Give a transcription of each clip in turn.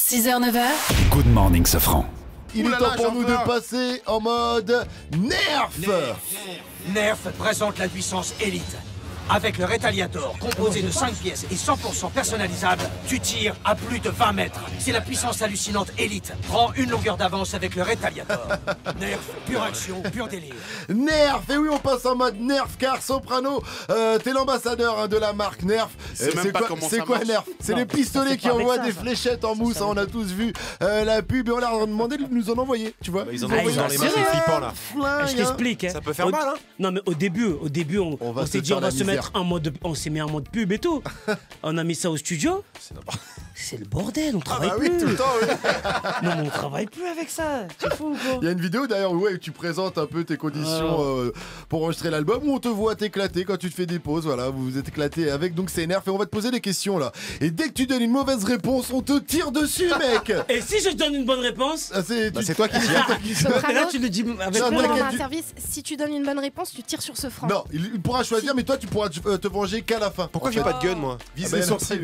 6h, 9h. Good morning, Safran. Il est temps pour nous de passer en mode Nerf. Nerf présente la puissance élite. Avec le Retaliator, composé de 5 pièces et 100% personnalisable, tu tires à plus de 20 mètres. C'est la puissance hallucinante élite. Prends une longueur d'avance avec le Retaliator. Nerf, pure action, pur délire. Nerf, et oui, on passe en mode Nerf car Soprano, t'es l'ambassadeur de la marque Nerf. C'est quoi Nerf? C'est les pistolets qui envoient des fléchettes en mousse, on a tous vu la pub et on leur a demandé de nous en envoyer, tu vois. Ils en ont dans les mains, c'est flippant là. Je t'explique. Ça peut faire mal, hein. Non mais au début on s'est dit on va se mettre en mode, on s'est mis en mode pub et tout. On a mis ça au studio. C'est le bordel, on travaille plus. Tout le temps, oui. Non mais on travaille plus avec ça. C'est fou quoi. Il y a une vidéo d'ailleurs où tu présentes un peu tes conditions pour enregistrer l'album, où on te voit t'éclater quand tu te fais des pauses, voilà, vous vous êtes éclaté avec, donc c'est Nerf et on va te poser des questions là. Et dès que tu donnes une mauvaise réponse, on te tire dessus, mec. Et si je donne une bonne réponse, c'est toi qui tires. et là tu le dis avec Non, Pour t'inquiète, rendre un service, si tu donnes une bonne réponse, tu tires sur ce franc. Non, il pourra choisir, mais toi tu pourras te venger qu'à la fin. Pourquoi j'ai pas de gun, moi? Vise les sourcils.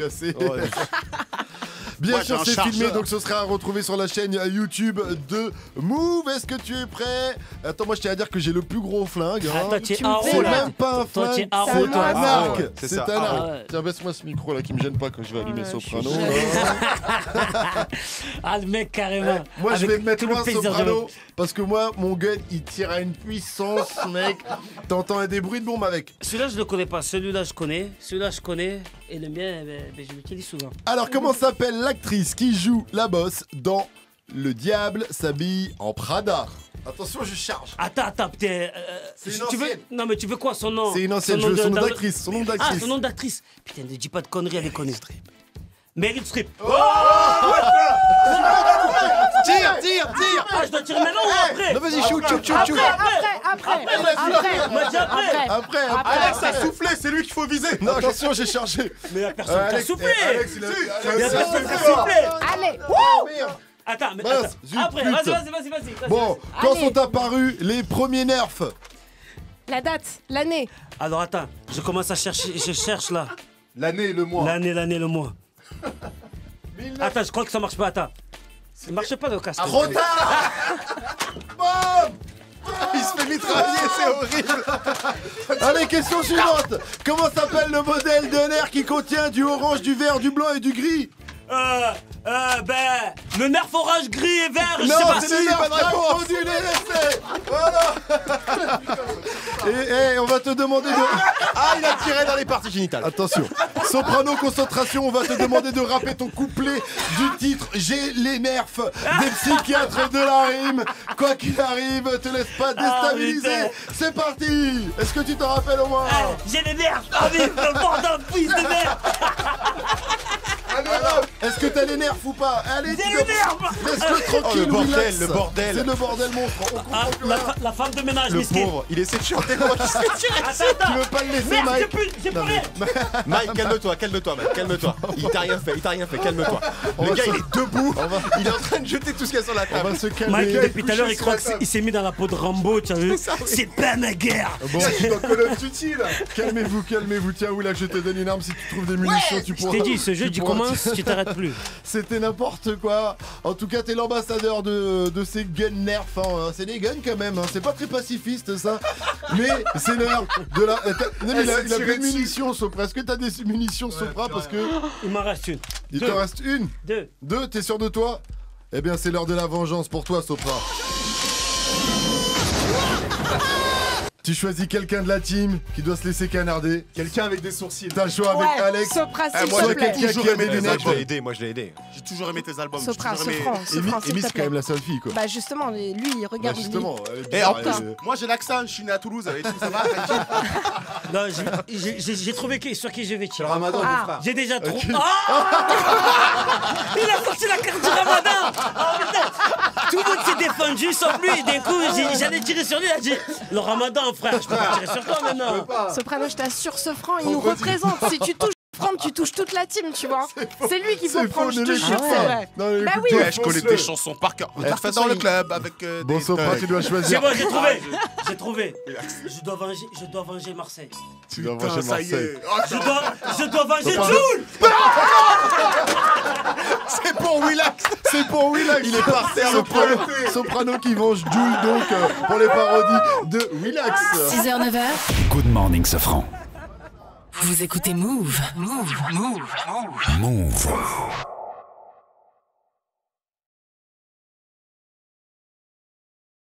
Bien Moi, sûr, j'ai un c'est filmé, chargeur. donc ce sera à retrouver sur la chaîne YouTube de Move. Est-ce que tu es prêt? Attends, moi je tiens à dire que j'ai le plus gros flingue. Ah, toi, tu es Tu me haro, C'est là. même pas un Toi, tu es flingue, haro, c'est toi. un arc. C'est C'est ça. un arc. Ah ouais. Tiens, baisse-moi ce micro là qui me gêne pas quand je vais allumer Soprano. je suis Ah le mec carrément. Moi je Avec vais mettre tout le loin plaisir de Soprano l'autre. parce que moi mon gun il tire à une puissance, mec. T'entends des bruits de bombe avec. Celui-là je le connais pas, celui-là je connais, et le mien je l'utilise souvent. Alors comment s'appelle l'actrice qui joue la bosse dans Le Diable s'habille en Prada? Attention, je charge. Attends, putain. C'est une tu veux... ancienne. Non mais tu veux quoi son nom? C'est une ancienne, Son nom son nom dans- d'actrice, son nom Ah d'actrice. son nom d'actrice. Putain ne dis pas de conneries, elle est connue. Meryl Streep. Tire. Ah je dois tirer maintenant ou après? Non, vas-y, shoot. Après. Moi j'ai après. Après. Alex a soufflé, c'est lui qu'il faut viser. Non, attention, j'ai chargé. Mais y'a personne qui a Alex, soufflé. Alex, il a- Y'a Alex, personne qui a soufflé. Allez. merde. Attends, mais Mince, attends. zut, Après, pute. vas-y. Bon, quand Allez. sont apparus les premiers nerfs? La date, l'année. Alors attends, je commence à chercher, je cherche là. L'année, le mois. L'année, le mois. Attends, je crois que ça marche pas, attends. Ça marche pas le casque. Trop tard. Bam. Il se fait mitrailler, c'est horrible. Allez, question suivante. Comment s'appelle le modèle de nerf qui contient du orange, du vert, du blanc et du gris? Le nerf orange, gris et vert, je sais Non, pas. c'est le nerf pas de réponse. confondu, les essais. Voilà. Et on va te demander de... Ah, il a tiré dans les parties génitales. Attention, Soprano, concentration, on va te demander de rapper ton couplet du titre J'ai les nerfs des psychiatres de la rime. Quoi qu'il arrive, te laisse pas déstabiliser. putain. C'est parti. Est-ce que tu t'en rappelles au moins? J'ai les nerfs, vive le bordel, fils de merde. Est-ce que t'as les nerfs ou pas? Allez, J'ai les nerfs. laisse-le tranquille, Oh, le bordel, relax. le bordel. C'est le bordel monstre. On comprend Ah, plus rien. la femme de ménage, Le miskin. pauvre, il essaie de chanter moi qui se fait tirer. Attends. Tu veux pas le laisser, Merde, Mike? j'ai plus rien. Mike, calme-toi, Mike, calme-toi. Il t'a rien fait, calme-toi. On Le va gars, se- il est debout, il est en train de jeter tout ce qu'il y a sur la On table. va se calmer. Mike, Le gars, depuis est tout à l'heure, il couché croit sur la qu'il s'est mis dans la peau de Rambo, tu as vu? C'est pas ma guerre. Bon, je suis dans Call of Duty là. Calmez-vous. Tiens, Oula, je te donne une arme. Si tu trouves des munitions, tu Je pourras. t'ai dit, ce jeu, tu pourras- commences, tu t'arrêtes plus. C'était n'importe quoi. En tout cas, t'es l'ambassadeur de ces guns nerfs. Hein. C'est des guns quand même. Hein. C'est pas très pacifiste ça. Mais c'est l'heure de la. Non, mais il a plus de munitions, Sopra. Est-ce que t'as des munitions, Sopra? Parce que Il m'en reste une. il te reste une. Deux. T'es sûr de toi? Eh bien, c'est l'heure de la vengeance pour toi, Sopra. Tu choisis quelqu'un de la team qui doit se laisser canarder. Quelqu'un avec des sourcils. T'as le choix avec Ouais, Alex. Sopra, s'il moi, te j'ai plaît. quelqu'un qui a des lunettes. Moi je l'ai aidé. J'ai toujours aimé tes albums. Sopra, j'ai toujours aimé... Sopran, Amy, s'il c'est te quand même plaît. la seule fille, quoi. Bah justement, lui, il regarde. Bah, justement. Et en plus, Moi j'ai l'accent, je suis né à Toulouse et tout, ça va, tranquille. Non, j'ai trouvé sur qui je vais tirer. Ramadan, Ah. mon frère. J'ai déjà trop. Ah il a sorti la carte du ramadan. Oh, putain. Tout le monde s'est défendu sauf lui. Et d'un coup, j'allais tirer sur lui. Il a dit le ramadan, frère, je peux pas tirer sur toi maintenant. Soprano, je t'assure, ce franc, il nous représente. Si tu touches Franck, tu touches toute la team, tu vois. C'est lui qu'il faut C'est prendre, faux, je te ne jure, l'écoute c'est pas. vrai. Non, Bah écoute, oui. Ouais, je connais tes chansons par cœur. Regarde, fais dans le club avec Bon, des Sopra, thugs. tu dois C'est choisir. bon, j'ai trouvé. J'ai trouvé. Je dois venger Marseille. Tu dois Putain, manger ça y Marseille. est. Oh, Je dois venger Sopra. Jules. c'est pour Willax. C'est pour Willax. Il est par terre, Soprano qui venge Jules, donc, pour les parodies de Willax. 6h, 9h. Good morning, Safran. Vous écoutez Move. Move. Move. Move. Move.